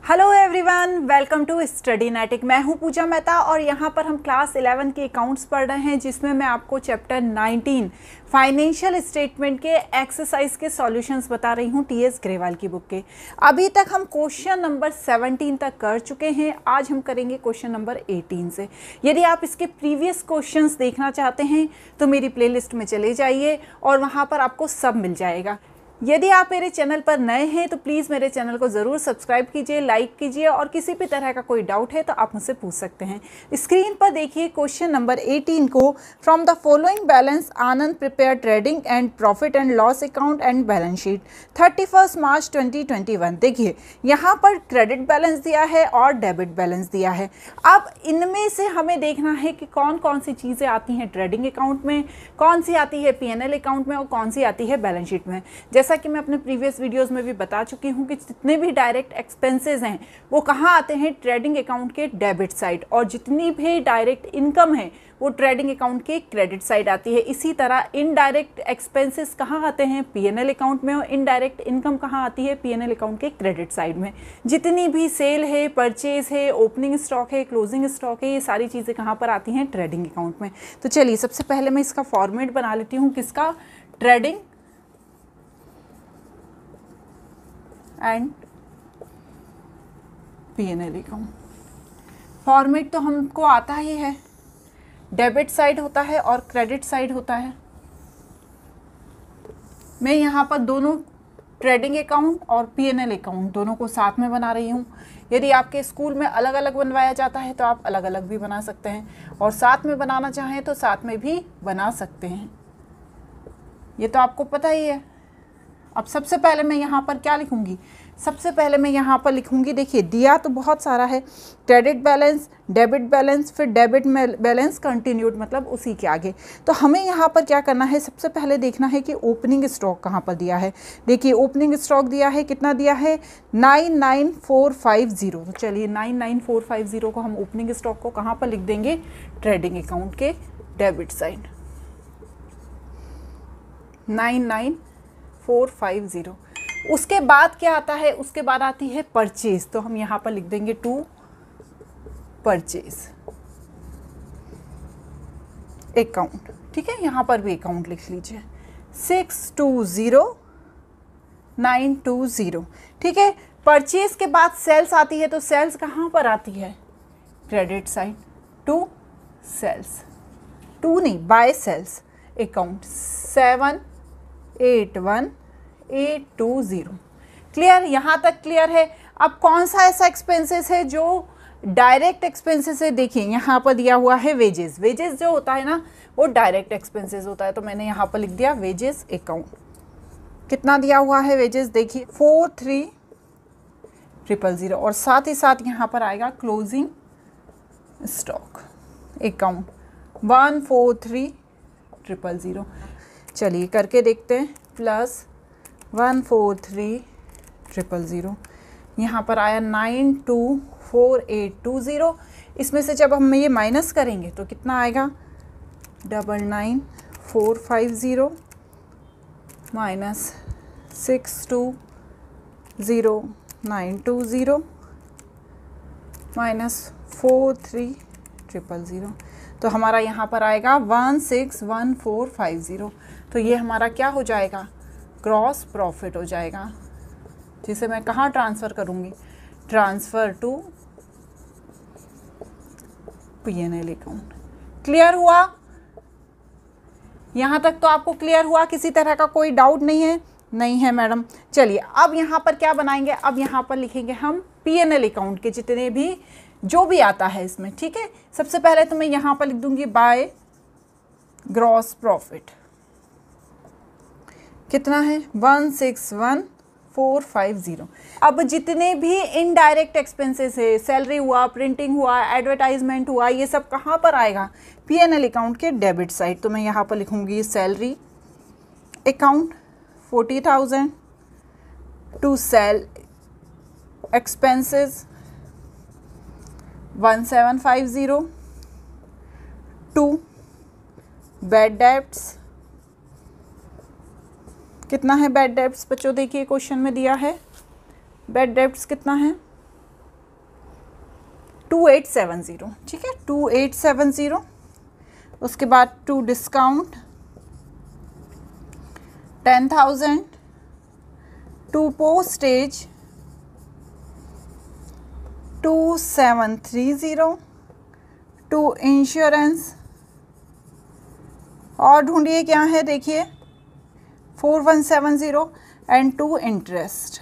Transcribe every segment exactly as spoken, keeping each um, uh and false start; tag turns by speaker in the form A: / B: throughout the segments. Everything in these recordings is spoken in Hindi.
A: Hello everyone, welcome to Studynetic. मैं हूं पूजा मेहता और यहां पर हम क्लास इलेवन के अकाउंट्स पढ़ रहे हैं, जिसमें मैं आपको चैप्टर नाइनटीन फाइनेंशियल स्टेटमेंट के एक्सरसाइज के सॉल्यूशंस बता रही हूं टी एस ग्रेवाल की बुक के। अभी तक हम क्वेश्चन नंबर सेवनटीन तक कर चुके हैं। आज हम करेंगे क्वेश्चन नंबर एटीन से। यदि आप इसके प्रीवियस क्वेश्चंस देखना चाहते हैं तो मेरी प्लेलिस्ट में चले जाइए और वहाँ पर आपको सब मिल जाएगा। यदि आप मेरे चैनल पर नए हैं तो प्लीज़ मेरे चैनल को ज़रूर सब्सक्राइब कीजिए, लाइक कीजिए और किसी भी तरह का कोई डाउट है तो आप मुझसे पूछ सकते हैं। स्क्रीन पर देखिए क्वेश्चन नंबर एटीन को। From the following balance Anand prepare trading and profit and loss account and balance sheet thirty first March twenty twenty one. देखिए यहाँ पर क्रेडिट बैलेंस दिया है और डेबिट बैलेंस दिया है। अब इनमें से हमें देखना है कि कौन कौन सी चीज़ें आती हैं ट्रेडिंग अकाउंट में, कौन सी आती है पी एन एल अकाउंट में और कौन सी आती है बैलेंस शीट में। जैसा कि मैं अपने प्रीवियस वीडियोस में भी बता चुकी हूँ कि जितने भी डायरेक्ट एक्सपेंसेस हैं वो कहाँ आते हैं, ट्रेडिंग अकाउंट के डेबिट साइड, और जितनी भी डायरेक्ट इनकम है वो ट्रेडिंग अकाउंट के क्रेडिट साइड आती है। इसी तरह इनडायरेक्ट एक्सपेंसेस कहाँ आते हैं, पीएनएल अकाउंट में, और इनडायरेक्ट इनकम कहाँ आती है, पीएनएल अकाउंट के क्रेडिट साइड में। जितनी भी सेल है, परचेज है, ओपनिंग स्टॉक है, क्लोजिंग स्टॉक है, ये सारी चीज़ें कहाँ पर आती हैं, ट्रेडिंग अकाउंट में। तो चलिए सबसे पहले मैं इसका फॉर्मेट बना लेती हूँ, किसका, trading and PNL account. Format तो हमको आता ही है, डेबिट साइड होता है और क्रेडिट साइड होता है। मैं यहाँ पर दोनों ट्रेडिंग अकाउंट और पीएनएल अकाउंट दोनों को साथ में बना रही हूँ। यदि आपके स्कूल में अलग अलग बनवाया जाता है तो आप अलग अलग भी बना सकते हैं, और साथ में बनाना चाहें तो साथ में भी बना सकते हैं। ये तो आपको पता ही है। अब सबसे पहले मैं यहाँ पर क्या लिखूँगी, सबसे पहले मैं यहाँ पर लिखूँगी, देखिए दिया तो बहुत सारा है, क्रेडिट बैलेंस, डेबिट बैलेंस, फिर डेबिट बैलेंस कंटिन्यूड, मतलब उसी के आगे। तो हमें यहाँ पर क्या करना है, सबसे पहले देखना है कि ओपनिंग स्टॉक कहाँ पर दिया है। देखिए ओपनिंग स्टॉक दिया है, कितना दिया है, nine nine four five zero. तो चलिए nine nine four five zero को हम ओपनिंग स्टॉक को कहाँ पर लिख देंगे, ट्रेडिंग अकाउंट के debit side, nine nine four five zero. उसके बाद क्या आता है, उसके बाद आती है परचेज, तो हम यहाँ पर लिख देंगे टू परचेज अकाउंट। ठीक है, यहाँ पर भी अकाउंट लिख लीजिए, six two zero nine two zero. ठीक है, परचेज के बाद सेल्स आती है, तो सेल्स कहाँ पर आती है, credit side, to sales, to नहीं by sales account seven eight one eight two zero. Clear, यहाँ तक क्लियर है। अब कौन सा ऐसा एक्सपेंसेस है जो डायरेक्ट एक्सपेंसेस है, देखिए यहाँ पर दिया हुआ है वेजेस। वेजेस जो होता है ना वो डायरेक्ट एक्सपेंसेस होता है, तो मैंने यहाँ पर लिख दिया वेजेस अकाउंट। कितना दिया हुआ है वेजेस, देखिए फोर थ्री ट्रिपल ज़ीरो, और साथ ही साथ यहाँ पर आएगा closing stock account one four three triple zero. चलिए करके देखते हैं, plus one four three triple zero, यहाँ पर आया nine two four eight two zero. इसमें से जब हम ये माइनस करेंगे तो कितना आएगा, double nine four five zero minus six two zero nine two zero minus four three triple zero. तो हमारा यहाँ पर आएगा one six one four five zero. तो ये हमारा क्या हो जाएगा, ग्रॉस प्रॉफिट हो जाएगा, जिसे मैं कहाँ ट्रांसफ़र करूँगी, transfer to PNL account. Clear हुआ, यहाँ तक तो आपको क्लियर हुआ, किसी तरह का कोई डाउट नहीं है, नहीं है मैडम। चलिए अब यहाँ पर क्या बनाएंगे, अब यहाँ पर लिखेंगे हम पीएनएल अकाउंट के जितने भी जो भी आता है इसमें। ठीक है, सबसे पहले तो मैं यहाँ पर लिख दूँगी बाय ग्रॉस प्रॉफिट, कितना है, one six one four five zero. अब जितने भी इनडायरेक्ट एक्सपेंसेस है, सैलरी हुआ, प्रिंटिंग हुआ, एडवर्टाइजमेंट हुआ, ये सब कहाँ पर आएगा, पीएनएल अकाउंट के डेबिट साइड। तो मैं यहाँ पर लिखूँगी salary account forty thousand, to sale expenses one seven five zero, to bad debts, कितना है बैड डेब्ट्स बच्चों, देखिए क्वेश्चन में दिया है बैड डेब्ट्स कितना है, टू एट सेवन ज़ीरो, ठीक है, टू एट सेवन ज़ीरो। उसके बाद to discount ten thousand, to postage two seven three zero, to insurance, और ढूंढिए क्या है, देखिए four one seven zero, and to interest.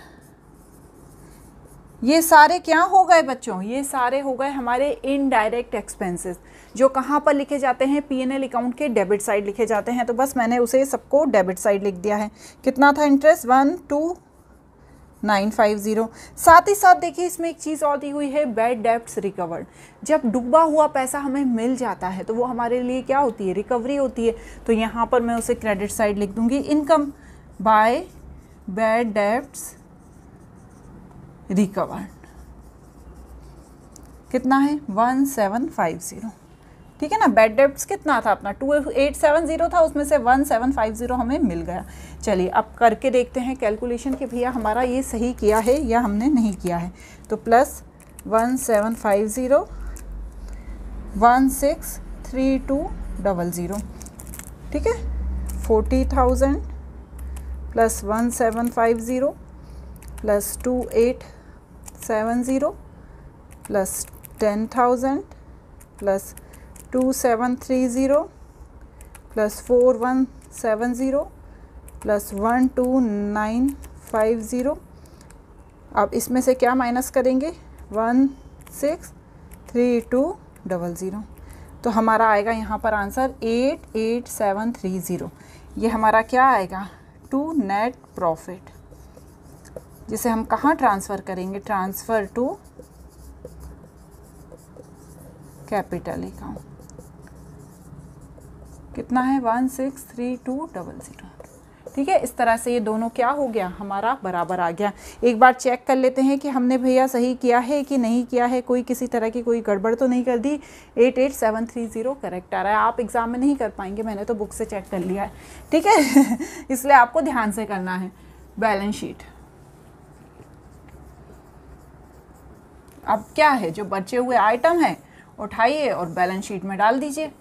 A: ये सारे क्या हो गए बच्चों, ये सारे हो गए हमारे इनडायरेक्ट एक्सपेंसेस, जो कहाँ पर लिखे जाते हैं, पी एन एल अकाउंट के डेबिट साइड लिखे जाते हैं। तो बस मैंने उसे सबको डेबिट साइड लिख दिया है। कितना था interest, one two nine five zero. साथ ही साथ देखिए इसमें एक चीज़ और दी हुई है, बैड डेब्ट्स रिकवर्ड। जब डूबा हुआ पैसा हमें मिल जाता है तो वो हमारे लिए क्या होती है, रिकवरी होती है। तो यहाँ पर मैं उसे क्रेडिट साइड लिख दूँगी, income by bad debts recovered. कितना है, वन सेवन फाइव ज़ीरो, ठीक है ना। बैड डेब्ट्स कितना था अपना, टू एट सेवन ज़ीरो था, उसमें से वन सेवन फाइव ज़ीरो हमें मिल गया। चलिए अब करके देखते हैं कैलकुलेशन कि भैया हमारा ये सही किया है या हमने नहीं किया है। तो plus one seven five zero, one six three two double zero, ठीक है, forty thousand plus one seven five zero plus two eight seven zero plus ten thousand plus two seven three zero plus four one seven zero plus one two nine five zero. अब इसमें से क्या माइनस करेंगे, one six three two double zero. तो हमारा आएगा यहाँ पर answer eight eight seven three zero. ये हमारा क्या आएगा, टू नेट प्रॉफिट, जिसे हम कहाँ ट्रांसफ़र करेंगे, ट्रांसफ़र टू कैपिटल अकाउंट। कितना है, one six three two double zero, ठीक है। इस तरह से ये दोनों क्या हो गया, हमारा बराबर आ गया। एक बार चेक कर लेते हैं कि हमने भैया सही किया है कि नहीं किया है, कोई किसी तरह की कोई गड़बड़ तो नहीं कर दी। Eight eight seven three zero correct आ रहा है। आप एग्ज़ाम में नहीं कर पाएंगे, मैंने तो बुक से चेक कर लिया है, ठीक है। इसलिए आपको ध्यान से करना है। बैलेंस शीट अब क्या है, जो बचे हुए आइटम है उठाइए और बैलेंस शीट में डाल दीजिए।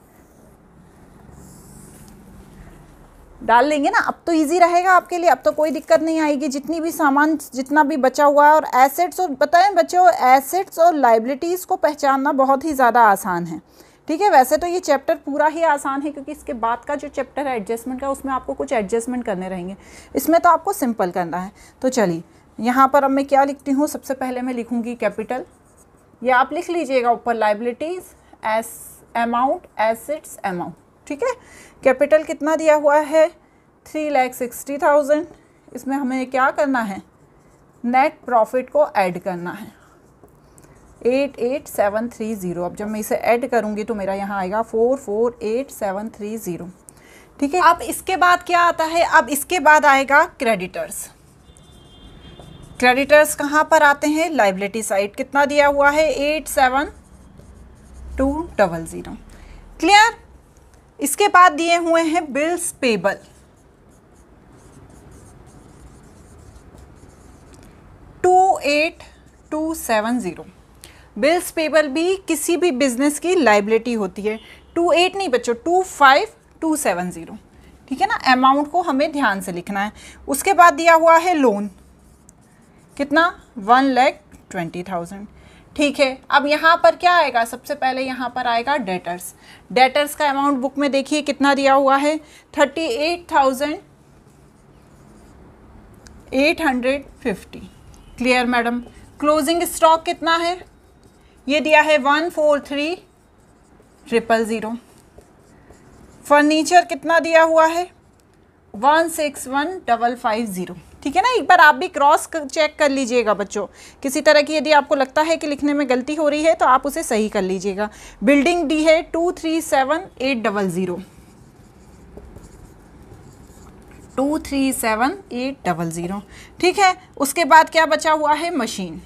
A: डाल लेंगे ना, अब तो इजी रहेगा आपके लिए, अब तो कोई दिक्कत नहीं आएगी। जितनी भी सामान, जितना भी बचा हुआ है, और एसेट्स, और बताएं बच्चों, एसेट्स और लाइबिलिटीज़ को पहचानना बहुत ही ज़्यादा आसान है, ठीक है। वैसे तो ये चैप्टर पूरा ही आसान है, क्योंकि इसके बाद का जो चैप्टर है एडजस्टमेंट का, उसमें आपको कुछ एडजस्टमेंट करने रहेंगे। इसमें तो आपको सिंपल करना है। तो चलिए यहाँ पर अब मैं क्या लिखती हूँ, सबसे पहले मैं लिखूँगी कैपिटल, या आप लिख लीजिएगा ऊपर liabilities as amount, assets amount, ठीक है। कैपिटल कितना दिया हुआ है, थ्री लैख सिक्सटी थाउजेंड। इसमें हमें क्या करना है, नेट प्रॉफिट को ऐड करना है, eight eight seven three zero. अब जब मैं इसे ऐड करूँगी तो मेरा यहाँ आएगा four four eight seven three zero, ठीक है। अब इसके बाद क्या आता है, अब इसके बाद आएगा क्रेडिटर्स। क्रेडिटर्स कहाँ पर आते हैं, लाइबिलिटी साइड। कितना दिया हुआ है, eight seven two double zero, clear. इसके बाद दिए हुए हैं bills payable, two eight two seven zero. Bills payable भी किसी भी बिजनेस की लाइबिलिटी होती है। टू एट नहीं बच्चों, two five two seven zero, ठीक है ना। अमाउंट को हमें ध्यान से लिखना है। उसके बाद दिया हुआ है लोन, कितना, वन लैख ट्वेंटी थाउजेंड, ठीक है। अब यहाँ पर क्या आएगा, सबसे पहले यहाँ पर आएगा डेटर्स। डेटर्स का अमाउंट बुक में देखिए कितना दिया हुआ है, thirty eight thousand eight hundred fifty, clear madam. Closing stock कितना है, ये दिया है one four three triple zero. Furniture कितना दिया हुआ है, one six one double five zero, ठीक है ना। एक बार आप भी क्रॉस चेक कर लीजिएगा बच्चों, किसी तरह की यदि आपको लगता है कि लिखने में गलती हो रही है तो आप उसे सही कर लीजिएगा। बिल्डिंग डी है two three seven eight double zero, two three seven eight double zero, ठीक है। उसके बाद क्या बचा हुआ है, मशीन।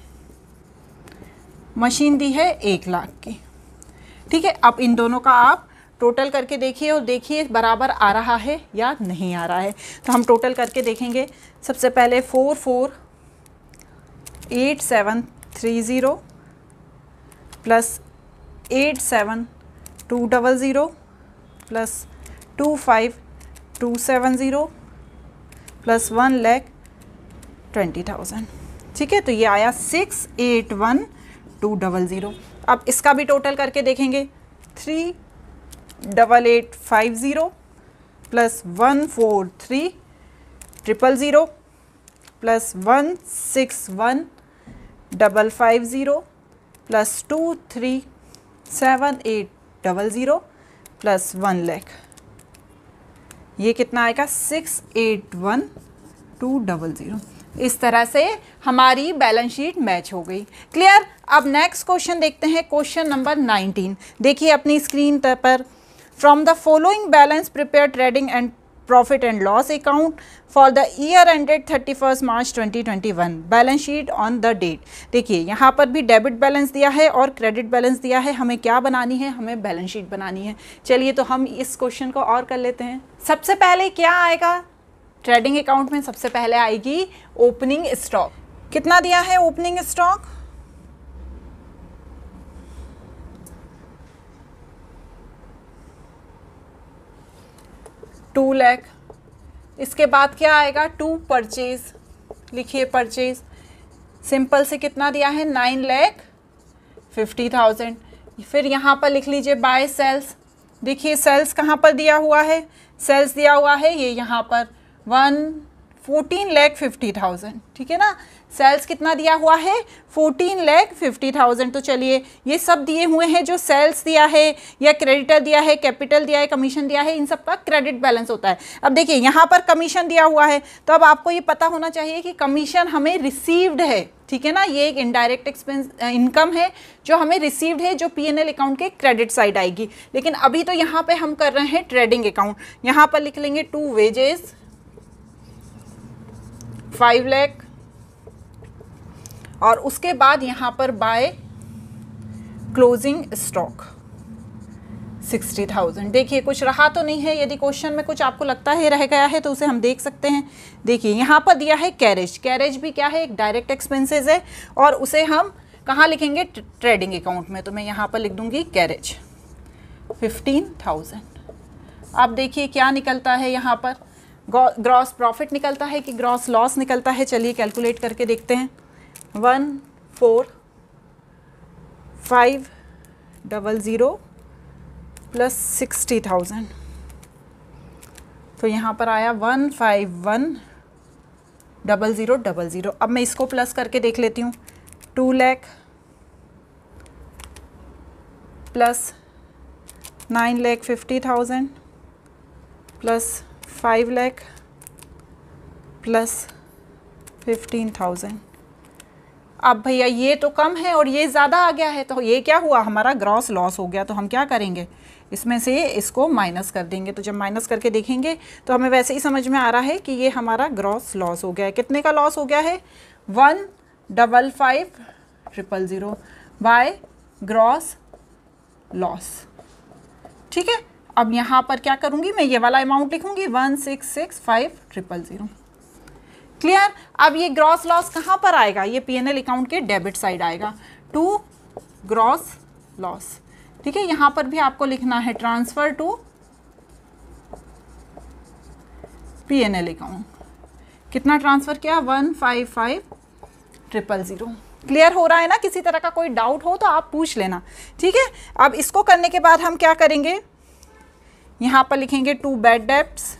A: मशीन दी है एक लाख की, ठीक है। अब इन दोनों का आप टोटल करके देखिए और देखिए बराबर आ रहा है या नहीं आ रहा है। तो हम टोटल करके देखेंगे। सबसे पहले four four eight seven three zero plus eight seven two double zero plus two five two seven zero plus one lakh twenty thousand. ठीक है, तो ये आया six eight one two double zero. अब इसका भी टोटल करके देखेंगे, three double eight five zero plus one four three triple zero plus one six one double five zero plus two three seven eight double zero plus one lakh. ये कितना आएगा, six eight one two double zero. इस तरह से हमारी बैलेंस शीट मैच हो गई। क्लियर। अब नेक्स्ट क्वेश्चन देखते हैं, क्वेश्चन नंबर नाइनटीन। देखिए अपनी स्क्रीन पर, from the following balance prepare trading and profit and loss account for the year ended thirty first March twenty twenty one, balance sheet on the date. देखिए यहाँ पर भी डेबिट बैलेंस दिया है और क्रेडिट बैलेंस दिया है। हमें क्या बनानी है, हमें बैलेंस शीट बनानी है। चलिए तो हम इस क्वेश्चन को और कर लेते हैं। सबसे पहले क्या आएगा, ट्रेडिंग अकाउंट में सबसे पहले आएगी ओपनिंग स्टॉक। कितना दिया है ओपनिंग स्टॉक, टू लैख। इसके बाद क्या आएगा, टू परचेज। लिखिए परचेज, सिंपल से कितना दिया है, नाइन लैख फिफ्टी थाउजेंड। फिर यहाँ पर लिख लीजिए बाय सेल्स। देखिए सेल्स कहाँ पर दिया हुआ है, सेल्स दिया हुआ है ये यहाँ पर one fourteen lakh fifty thousand. ठीक है ना, सेल्स कितना दिया हुआ है, फोर्टीन लैख फिफ्टी थाउजेंड। तो चलिए ये सब दिए हुए हैं, जो सेल्स दिया है या क्रेडिटर दिया है, कैपिटल दिया है, कमीशन दिया है, इन सब का क्रेडिट बैलेंस होता है। अब देखिए यहाँ पर कमीशन दिया हुआ है, तो अब आपको ये पता होना चाहिए कि कमीशन हमें रिसीव्ड है। ठीक है ना, ये एक इनडायरेक्ट एक्सपेंस इनकम है जो हमें रिसीव्ड है, जो पी एन एल अकाउंट के क्रेडिट साइड आएगी। लेकिन अभी तो यहाँ पे हम कर रहे हैं ट्रेडिंग अकाउंट। यहाँ पर लिख लेंगे टू वेजेस फाइव लैख और उसके बाद यहाँ पर by closing stock sixty thousand. देखिए कुछ रहा तो नहीं है, यदि क्वेश्चन में कुछ आपको लगता है रह गया है तो उसे हम देख सकते हैं। देखिए यहाँ पर दिया है कैरेज। कैरेज भी क्या है, एक डायरेक्ट एक्सपेंसेस है और उसे हम कहाँ लिखेंगे, ट्रेडिंग अकाउंट में। तो मैं यहाँ पर लिख दूंगी कैरेज फिफ्टीन थाउजेंड। अब देखिए क्या निकलता है, यहाँ पर ग्रॉस प्रॉफिट निकलता है कि ग्रॉस लॉस निकलता है। चलिए कैलकुलेट करके देखते हैं, one four five double zero plus sixty thousand. तो यहाँ पर आया one five one double zero double zero. अब मैं इसको प्लस करके देख लेती हूँ, two lakh plus nine lakh fifty thousand plus five lakh plus fifteen thousand. अब भैया ये तो कम है और ये ज़्यादा आ गया है, तो ये क्या हुआ, हमारा ग्रॉस लॉस हो गया। तो हम क्या करेंगे, इसमें से इसको माइनस कर देंगे। तो जब माइनस करके देखेंगे तो हमें वैसे ही समझ में आ रहा है कि ये हमारा ग्रॉस लॉस हो गया है। कितने का लॉस हो गया है, one double five triple zero by gross loss. ठीक है, अब यहाँ पर क्या करूँगी, मैं ये वाला अमाउंट लिखूँगी one six six five triple zero. Clear. अब ये ग्रॉस लॉस कहाँ पर आएगा, ये पी एन एल अकाउंट के डेबिट साइड आएगा, टू ग्रॉस लॉस। ठीक है, यहाँ पर भी आपको लिखना है transfer to P N L account. कितना ट्रांसफर किया, one five five triple zero. Clear हो रहा है ना, किसी तरह का कोई डाउट हो तो आप पूछ लेना। ठीक है, अब इसको करने के बाद हम क्या करेंगे, यहाँ पर लिखेंगे टू बैड डेब्ट्स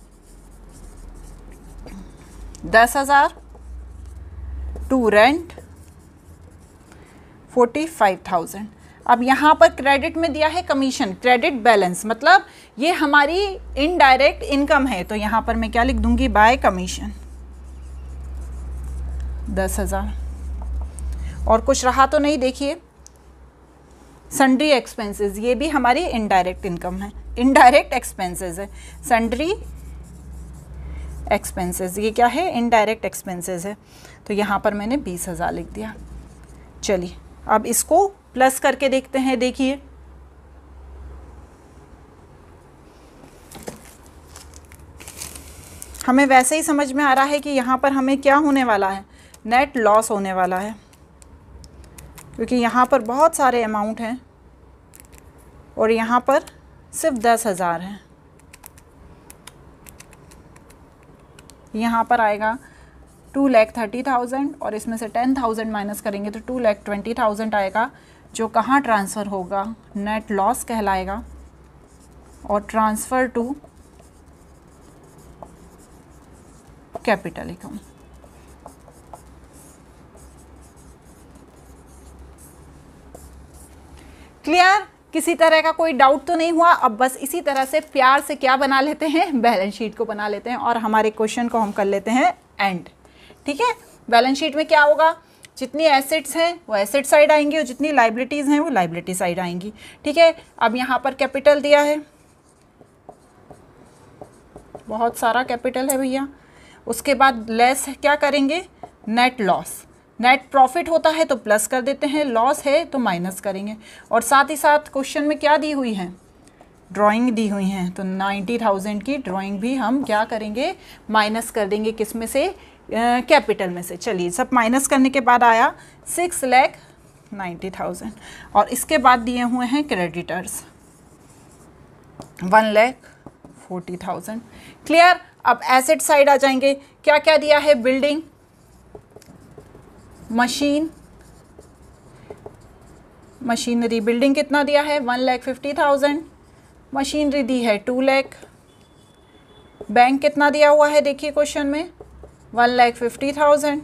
A: दस हज़ार, to rent forty five thousand. अब यहाँ पर क्रेडिट में दिया है कमीशन, क्रेडिट बैलेंस मतलब ये हमारी इनडायरेक्ट इनकम है। तो यहाँ पर मैं क्या लिख दूंगी, बाय कमीशन दस हज़ार। और कुछ रहा तो नहीं, देखिए सन्ड्री एक्सपेंसेस, ये भी हमारी इनडायरेक्ट इनकम है, इनडायरेक्ट एक्सपेंसेस है। सन्ड्री एक्सपेंसेस ये क्या है, इनडायरेक्ट एक्सपेंसेस है। तो यहाँ पर मैंने बीस हज़ार लिख दिया। चलिए अब इसको प्लस करके देखते हैं। देखिए हमें वैसे ही समझ में आ रहा है कि यहाँ पर हमें क्या होने वाला है, नेट लॉस होने वाला है। क्योंकि यहाँ पर बहुत सारे अमाउंट हैं और यहाँ पर सिर्फ दस हज़ार हैं। यहाँ पर आएगा टू लैख थर्टी थाउजेंड और इसमें से टेन थाउजेंड माइनस करेंगे तो टू लैख ट्वेंटी थाउजेंड आएगा, जो कहाँ ट्रांसफ़र होगा, नेट लॉस कहलाएगा और transfer to capital account. Clear? किसी तरह का कोई डाउट तो नहीं हुआ? अब बस इसी तरह से प्यार से क्या बना लेते हैं, बैलेंस शीट को बना लेते हैं और हमारे क्वेश्चन को हम कर लेते हैं एंड। ठीक है, बैलेंस शीट में क्या होगा, जितनी एसेट्स हैं वो एसेट साइड आएंगी और जितनी लाइबिलिटीज़ हैं वो लाइबिलिटी साइड आएंगी। ठीक है, अब यहाँ पर कैपिटल दिया है, बहुत सारा कैपिटल है भैया। उसके बाद लेस क्या करेंगे, नेट लॉस। नेट प्रॉफिट होता है तो प्लस कर देते हैं, लॉस है तो माइनस करेंगे। और साथ ही साथ क्वेश्चन में क्या दी हुई है, ड्राइंग दी हुई हैं, तो नाइन्टी थाउजेंड की ड्राइंग भी हम क्या करेंगे, माइनस कर देंगे। किस में से, कैपिटल में से। चलिए, सब माइनस करने के बाद आया सिक्स लैख नाइन्टी थाउजेंड और इसके बाद दिए हुए हैं creditors one lakh forty thousand. Clear? अब एसेट साइड आ जाएंगे, क्या क्या दिया है, बिल्डिंग, मशीन, मशीनरी, बिल्डिंग कितना दिया है, one lakh fifty thousand, machinery दी है टू लैख, बैंक कितना दिया हुआ है देखिए क्वेश्चन में, one lakh fifty thousand,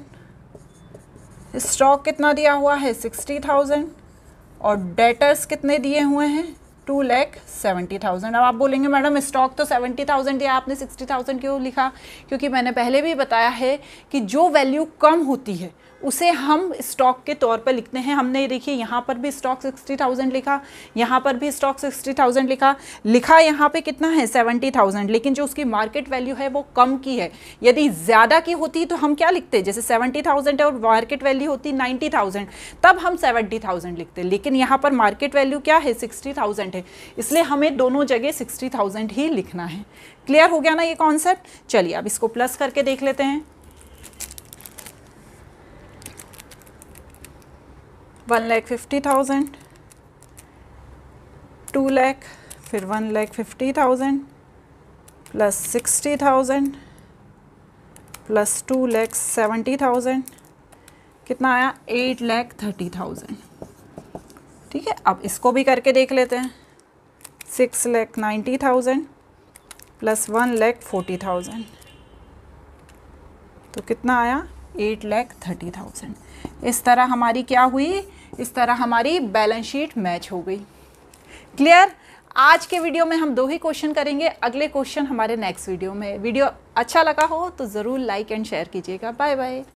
A: stock कितना दिया हुआ है, सिक्सटी थाउजेंड और डेटर्स कितने दिए हुए हैं, टू लैख सेवेंटी थाउजेंड। अब आप बोलेंगे मैडम स्टॉक तो सेवेंटी थाउजेंड दिया, आपने सिक्सटी थाउजेंड क्यों लिखा? क्योंकि मैंने पहले भी बताया है कि जो वैल्यू कम होती है उसे हम स्टॉक के तौर पर लिखते हैं। हमने देखिए यहाँ पर भी स्टॉक सिक्सटी थाउजेंड लिखा, यहाँ पर भी स्टॉक सिक्सटी थाउजेंड लिखा, लिखा यहाँ पे कितना है, सेवेंटी थाउजेंड, लेकिन जो उसकी मार्केट वैल्यू है वो कम की है। यदि ज़्यादा की होती तो हम क्या लिखते, जैसे सेवेंटी थाउजेंड है और मार्केट वैल्यू होती नाइन्टी थाउजेंड, तब हम सेवेंटी थाउजेंड लिखते, लेकिन यहाँ पर मार्केट वैल्यू क्या है, सिक्सटी थाउजेंड है, इसलिए हमें दोनों जगह सिक्सटी थाउजेंड ही लिखना है। क्लियर हो गया ना ये कॉन्सेप्ट? चलिए अब इसको प्लस करके देख लेते हैं। One lakh fifty thousand, two lakh, फिर one lakh fifty thousand plus sixty thousand plus two lakh seventy thousand, कितना आया, एट लैख थर्टी थाउजेंड। ठीक है, अब इसको भी करके देख लेते हैं। Six lakh ninety thousand plus one lakh forty thousand, तो कितना आया, एट लैख थर्टी थाउजेंड। इस तरह हमारी क्या हुई, इस तरह हमारी बैलेंस शीट मैच हो गई। क्लियर? आज के वीडियो में हम दो ही क्वेश्चन करेंगे, अगले क्वेश्चन हमारे नेक्स्ट वीडियो में। वीडियो अच्छा लगा हो तो ज़रूर लाइक एंड शेयर कीजिएगा। Bye bye.